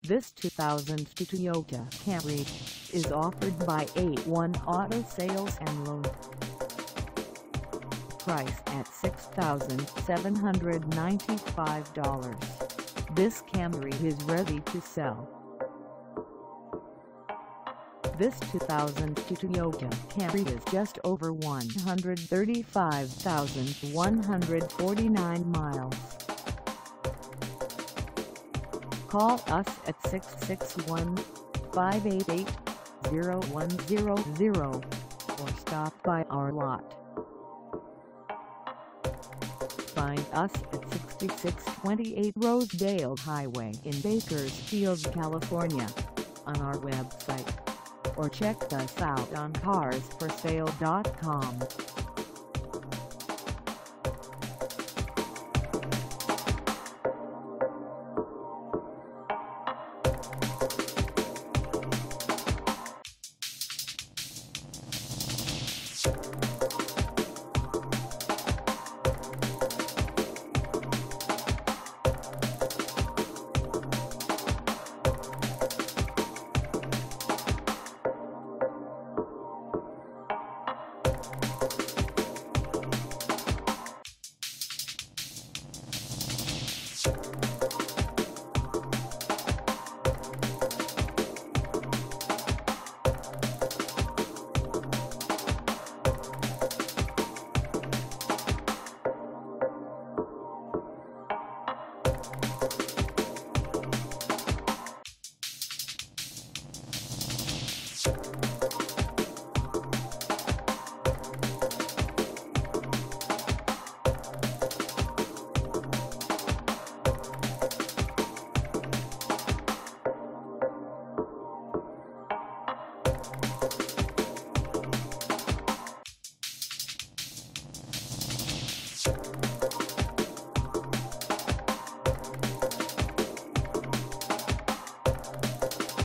This 2002 Toyota Camry is offered by A1 Auto Sales and Loan. Price at $6,795. This Camry is ready to sell. This 2002 Toyota Camry is just over 135,149 miles. Call us at 661-588-0100 or stop by our lot. Find us at 6628 Rosedale Highway in Bakersfield, California, on our website, or check us out on carsforsale.com. You